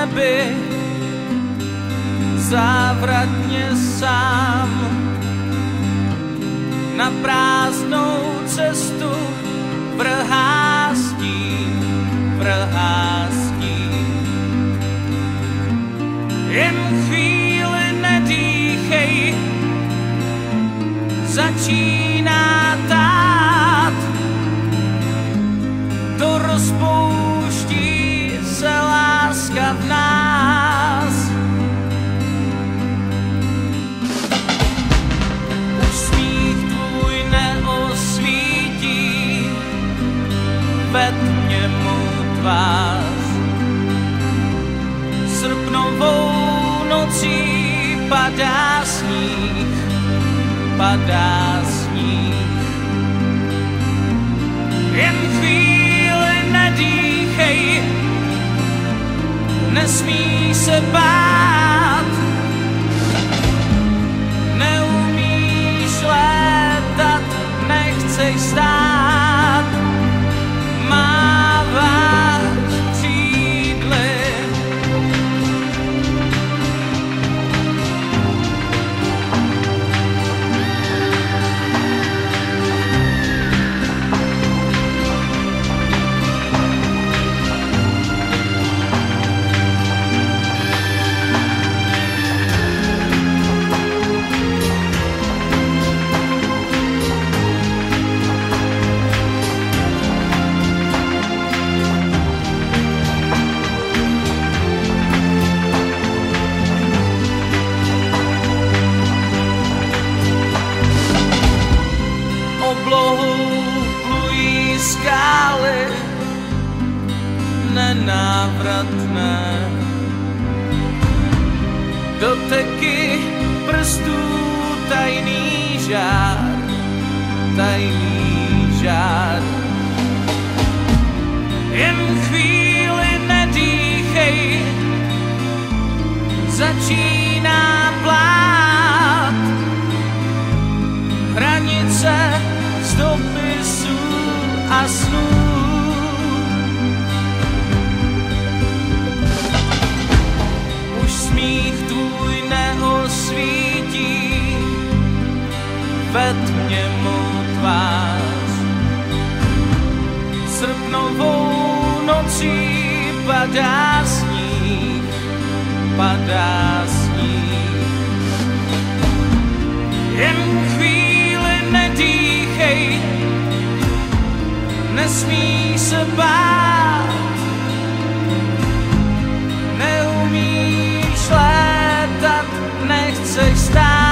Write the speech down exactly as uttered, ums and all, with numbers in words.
nebi, závratně sám na prázdnou cestu vrhá stín, vrhá stín. Jen chvíli nedýchej, začíná tát, to rozpouští se láska v nás. Už smích tvůj neosvítí ve tmě mou tvář. Srpnovou nocí padá sníh, padá sníh. Jen chvíli nedýchej, nesmí se bát. Neumíš létat, nechceš stát, máváš křídly. Oblohou plují skály nenávratné, doteky prstů tajný žár, tajný žár. Jen chvíli nedýchej, začíná plát hranice z dopisů a snů. Už smích tvůj neosvítí ve tmě mou tvář. Srpnovou nocí padá sníh, padá sníh. Jen chvíli nedýchej, nesmíš se bát. Neumíš létat, nechceš stát.